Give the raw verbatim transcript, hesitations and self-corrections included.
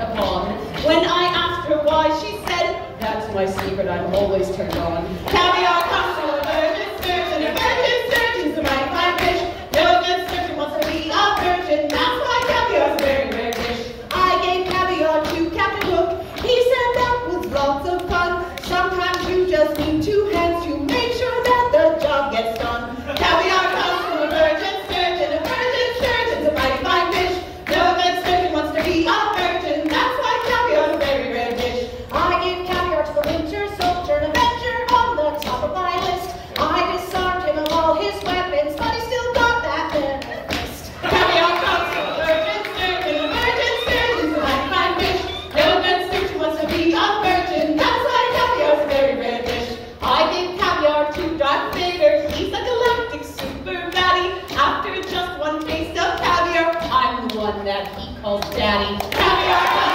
upon. When I asked her why, she said, "That's my secret, I'm always turned on." Caviar comes from a virgin sturgeon, a virgin sturgeon's a mighty fine fish. No good sturgeon wants to be a virgin, that's why caviar's a very rare dish. I gave caviar to Captain Hook, he said that was lots of fun. Sometimes you just need two hands to make sure that the job gets done. Caviar comes from a virgin sturgeon, a virgin sturgeon's a mighty fine fish. No good sturgeon wants to be a virgin, that's why caviar's a very rare dish. I gave caviar to the winter soldier, an avenger on the top of my list. I disarmed him of all his weapons, but he still got that venomous fist. Caviar comes from a virgin sturgeon, a virgin sturgeon's a mighty fine fish. No good sturgeon wants to be a virgin, that's why caviar's a very rare dish. I gave caviar to Darth Vader, he's a galactic super baddie. After just one taste of caviar, I'm the one that he calls daddy. Caviar